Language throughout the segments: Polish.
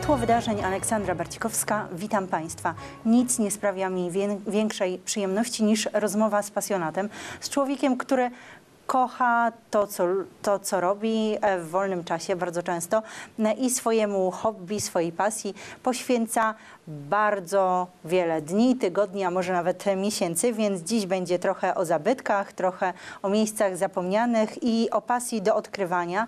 Światło wydarzeń, Aleksandra Barcikowska. Witam Państwa. Nic nie sprawia mi większej przyjemności niż rozmowa z pasjonatem, z człowiekiem, który kocha to, co robi w wolnym czasie bardzo często i swojemu hobby, swojej pasji poświęca bardzo wiele dni, tygodni, a może nawet miesięcy, więc dziś będzie trochę o zabytkach, trochę o miejscach zapomnianych i o pasji do odkrywania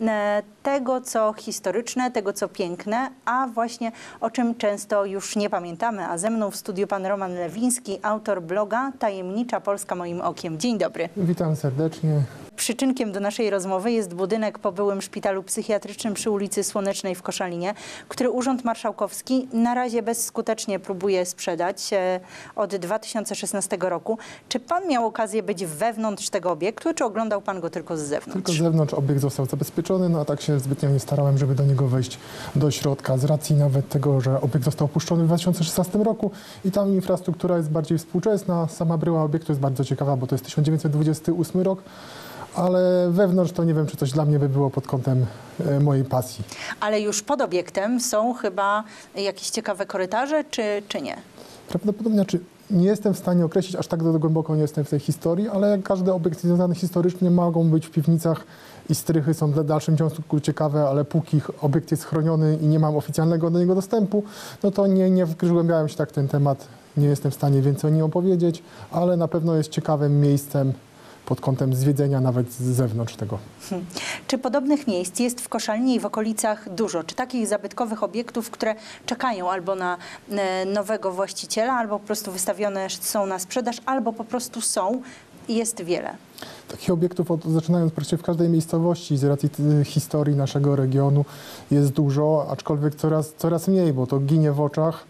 tego, co historyczne, tego, co piękne, a właśnie o czym często już nie pamiętamy. A ze mną w studiu pan Roman Lewiński, autor bloga Tajemnicza Polska moim okiem. Dzień dobry. Witam serdecznie. Przyczynkiem do naszej rozmowy jest budynek po byłym szpitalu psychiatrycznym przy ulicy Słonecznej w Koszalinie, który Urząd Marszałkowski na razie bezskutecznie próbuje sprzedać od 2016 roku. Czy pan miał okazję być wewnątrz tego obiektu, czy oglądał pan go tylko z zewnątrz? Tylko z zewnątrz obiekt został zabezpieczony, no a tak się zbytnio nie starałem, żeby do niego wejść do środka, z racji nawet tego, że obiekt został opuszczony w 2016 roku i tam infrastruktura jest bardziej współczesna. Sama bryła obiektu jest bardzo ciekawa, bo to jest 1928 rok. Ale wewnątrz to nie wiem, czy coś dla mnie by było pod kątem mojej pasji. Ale już pod obiektem są chyba jakieś ciekawe korytarze, czy nie? Prawdopodobnie, nie jestem w stanie określić, aż tak głęboko nie jestem w tej historii, ale jak każdy obiekt związany historycznie mogą być w piwnicach i strychy są w dalszym ciągu ciekawe, ale póki obiekt jest chroniony i nie mam oficjalnego do niego dostępu, no to nie wgłębiałem się tak w ten temat, nie jestem w stanie więcej o nim opowiedzieć, ale na pewno jest ciekawym miejscem pod kątem zwiedzenia nawet z zewnątrz tego. Czy podobnych miejsc jest w Koszalinie i w okolicach dużo? Czy takich zabytkowych obiektów, które czekają albo na nowego właściciela, albo po prostu wystawione są na sprzedaż, albo po prostu są i jest wiele? Takich obiektów, zaczynając praktycznie w każdej miejscowości, z racji historii naszego regionu jest dużo, aczkolwiek coraz mniej, bo to ginie w oczach.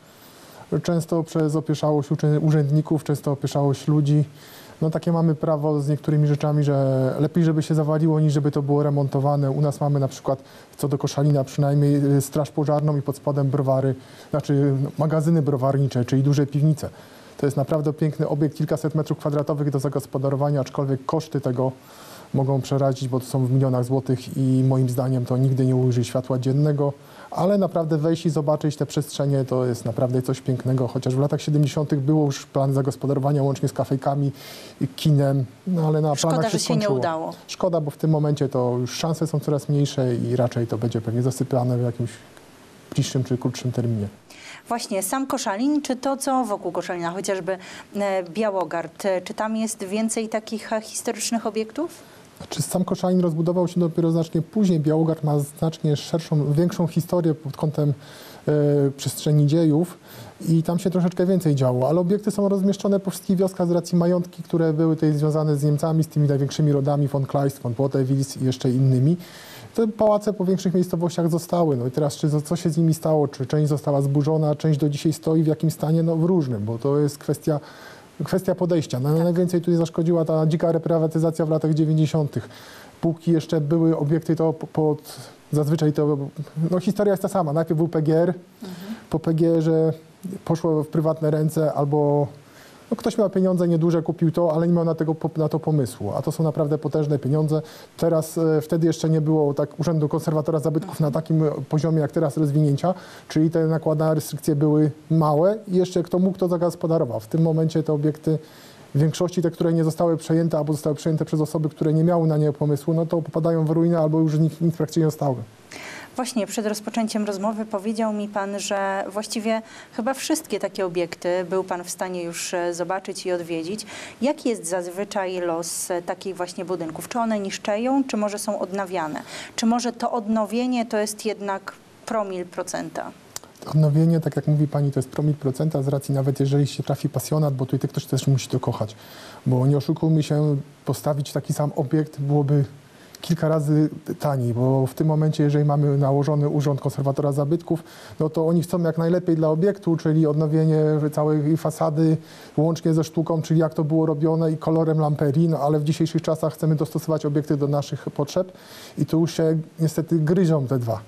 Często przez opieszałość urzędników, często opieszałość ludzi. No takie mamy prawo z niektórymi rzeczami, że lepiej, żeby się zawaliło, niż żeby to było remontowane. U nas mamy na przykład, co do Koszalina, przynajmniej straż pożarną i pod spodem browary, znaczy magazyny browarnicze, czyli duże piwnice. To jest naprawdę piękny obiekt, kilkaset metrów kwadratowych do zagospodarowania, aczkolwiek koszty tego mogą przerazić, bo to są w milionach złotych i moim zdaniem to nigdy nie ujrzy światła dziennego. Ale naprawdę wejść i zobaczyć te przestrzenie to jest naprawdę coś pięknego, chociaż w latach 70. było już plan zagospodarowania łącznie z kafejkami, kinem, no ale na Szkoda, planach że się nie udało. Szkoda, bo w tym momencie to już szanse są coraz mniejsze i raczej to będzie pewnie zasypane w jakimś bliższym czy krótszym terminie. Właśnie sam Koszalin, czy to, co wokół Koszalina, chociażby Białogard, czy tam jest więcej takich historycznych obiektów? Znaczy, sam Koszalin rozbudował się dopiero znacznie później. Białogard ma znacznie większą historię pod kątem przestrzeni dziejów i tam się troszeczkę więcej działo, ale obiekty są rozmieszczone po wszystkich wioskach z racji majątki, które były tutaj związane z Niemcami, z tymi największymi rodami von Kleist, von Pottewils i jeszcze innymi. Te pałace po większych miejscowościach zostały. No i teraz co się z nimi stało? Czy część została zburzona, część do dzisiaj stoi w jakim stanie? No w różnym, bo to jest kwestia podejścia. Najwięcej tutaj zaszkodziła ta dzika reprywatyzacja w latach 90. Póki jeszcze były obiekty, to zazwyczaj to, no historia jest ta sama. Najpierw był PGR, po PGR-ze poszło w prywatne ręce albo no ktoś miał pieniądze nieduże, kupił to, ale nie miał na to pomysłu, a to są naprawdę potężne pieniądze. Teraz, wtedy jeszcze nie było tak Urzędu Konserwatora Zabytków na takim poziomie jak teraz rozwinięcia, czyli te nakładane restrykcje były małe i jeszcze kto mógł, to zagospodarował. W tym momencie te obiekty, w większości te, które nie zostały przejęte albo zostały przejęte przez osoby, które nie miały na nie pomysłu, no to popadają w ruinę albo już nic praktycznie nie zostało. Właśnie przed rozpoczęciem rozmowy powiedział mi pan, że właściwie chyba wszystkie takie obiekty był pan w stanie już zobaczyć i odwiedzić. Jaki jest zazwyczaj los takich właśnie budynków? Czy one niszczeją, czy może są odnawiane? Czy może to odnowienie to jest jednak promil procenta? Odnowienie, tak jak mówi pani, to jest promil procenta z racji nawet jeżeli się trafi pasjonat, bo tutaj ktoś też musi to kochać. Bo nie oszukujmy się, postawić taki sam obiekt byłoby kilka razy taniej, bo w tym momencie, jeżeli mamy nałożony Urząd Konserwatora Zabytków, no to oni chcą jak najlepiej dla obiektu, czyli odnowienie całej fasady, łącznie ze sztuką, czyli jak to było robione i kolorem lamperii, no ale w dzisiejszych czasach chcemy dostosować obiekty do naszych potrzeb i tu już się niestety gryzią te dwa.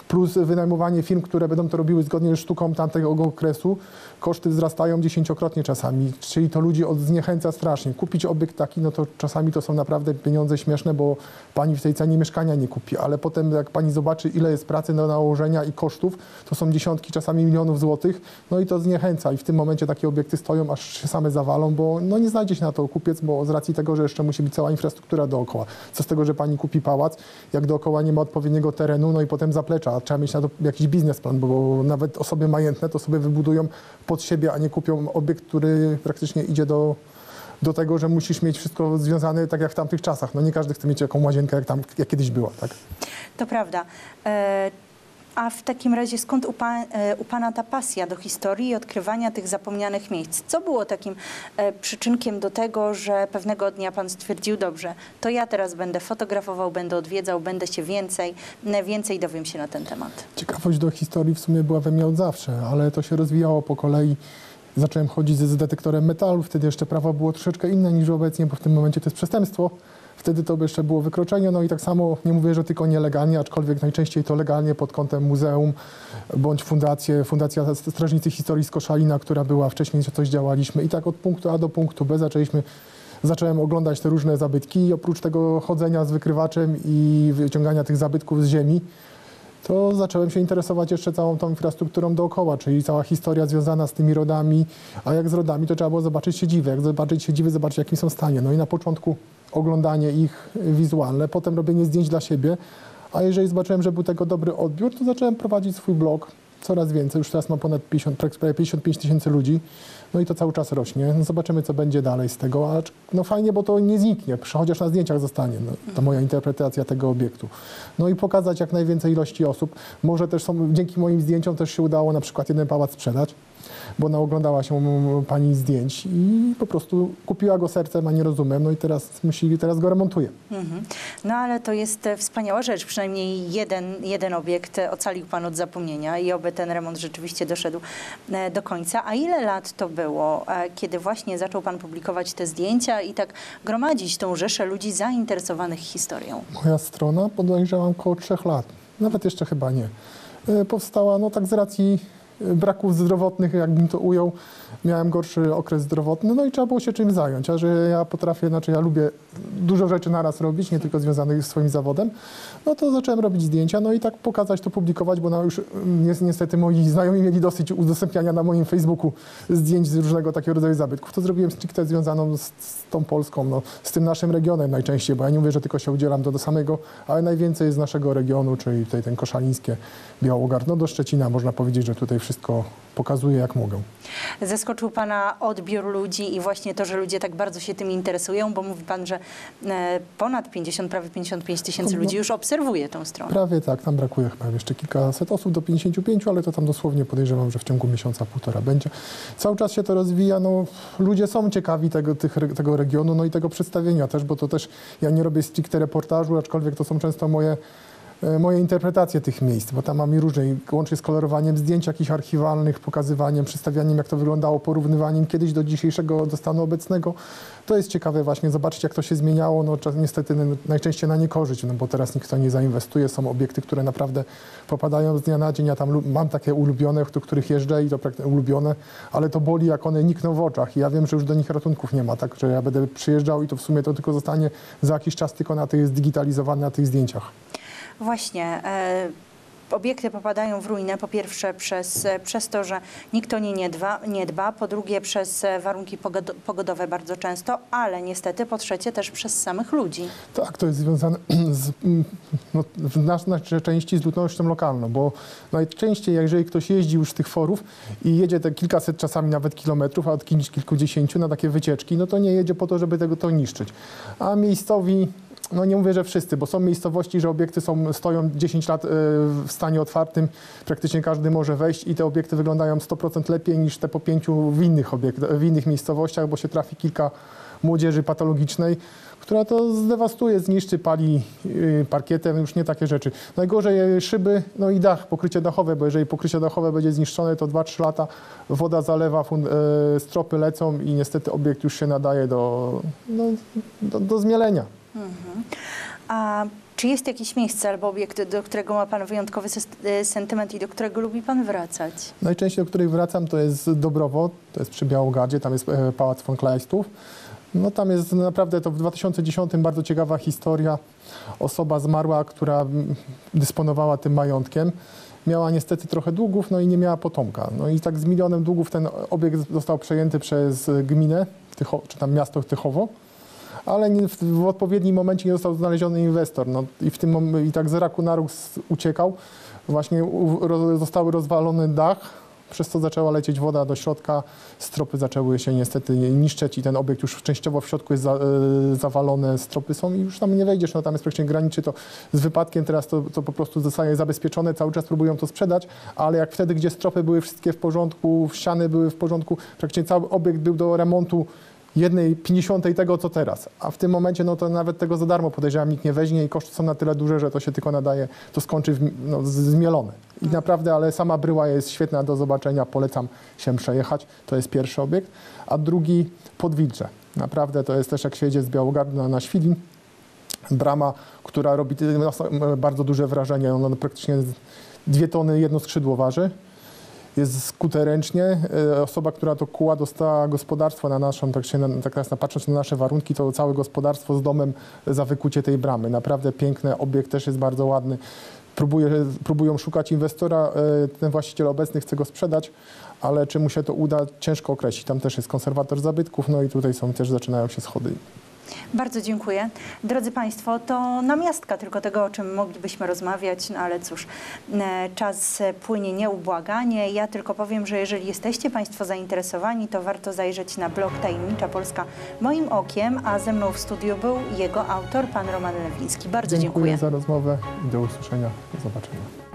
plus wynajmowanie firm, które będą to robiły zgodnie z sztuką tamtego okresu, koszty wzrastają 10-krotnie czasami, czyli to ludzi zniechęca strasznie. Kupić obiekt taki, no to czasami to są naprawdę pieniądze śmieszne, bo pani w tej cenie mieszkania nie kupi, ale potem jak pani zobaczy, ile jest pracy do nałożenia i kosztów, to są dziesiątki, czasami milionów złotych, no i to zniechęca i w tym momencie takie obiekty stoją, aż się same zawalą, bo no nie znajdzie się na to kupiec, bo z racji tego, że jeszcze musi być cała infrastruktura dookoła. Co z tego, że pani kupi pałac, jak dookoła nie ma odpowiedniego terenu, no i potem zaplecza, a trzeba mieć na to jakiś biznesplan, bo nawet osoby majętne to sobie wybudują pod siebie, a nie kupią obiekt, który praktycznie idzie do tego, że musisz mieć wszystko związane tak jak w tamtych czasach. No nie każdy chce mieć taką łazienkę, jak kiedyś była, tak? To prawda. A w takim razie skąd u Pana ta pasja do historii i odkrywania tych zapomnianych miejsc? Co było takim przyczynkiem do tego, że pewnego dnia Pan stwierdził, dobrze, to ja teraz będę fotografował, będę odwiedzał, będę się więcej dowiem się na ten temat? Ciekawość do historii w sumie była we mnie od zawsze, ale to się rozwijało po kolei. Zacząłem chodzić z detektorem metalu, wtedy jeszcze prawo było troszeczkę inne niż obecnie, bo w tym momencie to jest przestępstwo. Wtedy to by jeszcze było wykroczenie, no i tak samo nie mówię, że tylko nielegalnie, aczkolwiek najczęściej to legalnie pod kątem muzeum bądź Fundacja Strażnicy Historii z Koszalina, która była wcześniej, coś działaliśmy i tak od punktu A do punktu B zacząłem oglądać te różne zabytki i oprócz tego chodzenia z wykrywaczem i wyciągania tych zabytków z ziemi, to zacząłem się interesować jeszcze całą tą infrastrukturą dookoła, czyli cała historia związana z tymi rodami, a jak z rodami, to trzeba było zobaczyć siedziwy. Jak zobaczyć siedziwy, zobaczyć w jakim są stanie. No i na początku oglądanie ich wizualne, potem robienie zdjęć dla siebie, a jeżeli zobaczyłem, że był tego dobry odbiór, to zacząłem prowadzić swój blog. Coraz więcej, już teraz mam ponad 55 tysięcy ludzi, no i to cały czas rośnie. No zobaczymy, co będzie dalej z tego, a no fajnie, bo to nie zniknie, chociaż na zdjęciach zostanie, no, to moja interpretacja tego obiektu. No i pokazać jak najwięcej ilości osób. Może też dzięki moim zdjęciom też się udało na przykład jeden pałac sprzedać, bo ona oglądała się pani zdjęć i po prostu kupiła go sercem, a nie rozumem, no i teraz go remontuje. No ale to jest wspaniała rzecz, przynajmniej jeden obiekt ocalił Pan od zapomnienia i oby ten remont rzeczywiście doszedł do końca. A ile lat to było, kiedy właśnie zaczął Pan publikować te zdjęcia i tak gromadzić tą rzeszę ludzi zainteresowanych historią? Moja strona podejrzewam około 3 lat, nawet jeszcze chyba nie. Powstała no tak z racji braków zdrowotnych, jakbym to ujął, miałem gorszy okres zdrowotny, no i trzeba było się czymś zająć, a że ja potrafię, znaczy ja lubię dużo rzeczy naraz robić, nie tylko związanych z swoim zawodem, no to zacząłem robić zdjęcia, no i tak pokazać, to publikować, bo już niestety moi znajomi mieli dosyć udostępniania na moim Facebooku zdjęć z różnego takiego rodzaju zabytków. To zrobiłem stricte związaną z tą Polską, no, z tym naszym regionem najczęściej, bo ja nie mówię, że tylko się udzielam do samego, ale najwięcej z naszego regionu, czyli tutaj ten koszalińskie, Białogard, no do Szczecina można powiedzieć, że tutaj wszystko pokazuję jak mogę. Zaskoczył Pana odbiór ludzi i właśnie to, że ludzie tak bardzo się tym interesują, bo mówi Pan, że ponad 50, prawie 55 tysięcy ludzi już obserwuje tą stronę. Prawie tak, tam brakuje chyba jeszcze kilkaset osób do 55, ale to tam dosłownie podejrzewam, że w ciągu miesiąca, półtora będzie. Cały czas się to rozwija, no ludzie są ciekawi tego regionu, no i tego przedstawienia też, bo to też ja nie robię stricte reportażu, aczkolwiek to są często moje interpretacje tych miejsc, bo tam mam i różne, łącznie z kolorowaniem zdjęć jakichś archiwalnych, pokazywaniem, przedstawianiem, jak to wyglądało, porównywaniem kiedyś do dzisiejszego, do stanu obecnego. To jest ciekawe właśnie zobaczyć, jak to się zmieniało, no niestety najczęściej na niekorzyść, no bo teraz nikt w to nie zainwestuje, są obiekty, które naprawdę popadają z dnia na dzień, ja tam mam takie ulubione, do których jeżdżę i to ulubione, ale to boli, jak one nikną w oczach i ja wiem, że już do nich ratunków nie ma, tak, że ja będę przyjeżdżał i to w sumie to tylko zostanie za jakiś czas tylko zdigitalizowane na tych zdjęciach. Właśnie, obiekty popadają w ruinę, po pierwsze przez to, że nikt o nie nie dba, po drugie przez warunki pogodowe bardzo często, ale niestety po trzecie też przez samych ludzi. Tak, to jest związane w naszej części z ludnością lokalną, bo najczęściej, jeżeli ktoś jeździ już z tych forów i jedzie te kilkaset, czasami nawet kilometrów, a od kilkudziesięciu na takie wycieczki, no to nie jedzie po to, żeby to niszczyć. A miejscowi, no nie mówię, że wszyscy, bo są miejscowości, że obiekty stoją 10 lat w stanie otwartym, praktycznie każdy może wejść i te obiekty wyglądają 100% lepiej niż te po 5 w innych miejscowościach, bo się trafi kilka młodzieży patologicznej, która to zdewastuje, zniszczy, pali parkietem, już nie takie rzeczy. Najgorzej szyby, no i dach, pokrycie dachowe, bo jeżeli pokrycie dachowe będzie zniszczone, to 2-3 lata woda zalewa, stropy lecą i niestety obiekt już się nadaje do zmielenia. A czy jest jakieś miejsce albo obiekt, do którego ma Pan wyjątkowy sentyment i do którego lubi Pan wracać? Najczęściej, do których wracam, to jest Dobrowo, to jest przy Białogardzie, tam jest Pałac von Kleistów. No tam jest naprawdę, to w 2010 bardzo ciekawa historia. Osoba zmarła, która dysponowała tym majątkiem, miała niestety trochę długów, no i nie miała potomka. No i tak z milionem długów ten obiekt został przejęty przez gminę, czy tam miasto Tychowo, ale w odpowiednim momencie nie został znaleziony inwestor. No i i tak z raku na róg uciekał. Właśnie został rozwalony dach, przez co zaczęła lecieć woda do środka, stropy zaczęły się niestety niszczyć i ten obiekt już częściowo w środku jest zawalone, stropy są i już tam nie wejdziesz, no tam jest praktycznie graniczy to z wypadkiem, teraz to po prostu zostaje zabezpieczone, cały czas próbują to sprzedać, ale jak wtedy, gdzie stropy były wszystkie w porządku, ściany były w porządku, praktycznie cały obiekt był do remontu 1/50 tego, co teraz. A w tym momencie, no to nawet tego za darmo podejrzewam nikt nie weźmie i koszty są na tyle duże, że to się tylko nadaje, to skończy zmielone. I naprawdę, ale sama bryła jest świetna do zobaczenia, polecam się przejechać. To jest pierwszy obiekt. A drugi Podwilcze. Naprawdę to jest też jak się jedzie z Białogardu na Świdwin. Brama, która robi bardzo duże wrażenie. Ona praktycznie 2 tony jedno skrzydło waży. Jest skuterycznie. Osoba, która to kuła, dostała gospodarstwo na naszą, patrząc na nasze warunki, to całe gospodarstwo z domem za wykucie tej bramy. Naprawdę piękny obiekt, też jest bardzo ładny. Próbują szukać inwestora, ten właściciel obecny chce go sprzedać, ale czy mu się to uda, ciężko określić. Tam też jest konserwator zabytków, no i tutaj zaczynają się schody. Bardzo dziękuję. Drodzy Państwo, to namiastka tylko tego, o czym moglibyśmy rozmawiać, no ale cóż, czas płynie nieubłaganie. Ja tylko powiem, że jeżeli jesteście Państwo zainteresowani, to warto zajrzeć na blog Tajemnicza Polska moim okiem, a ze mną w studiu był jego autor, pan Roman Lewiński. Bardzo dziękuję. Dziękuję za rozmowę i do usłyszenia. Do zobaczenia.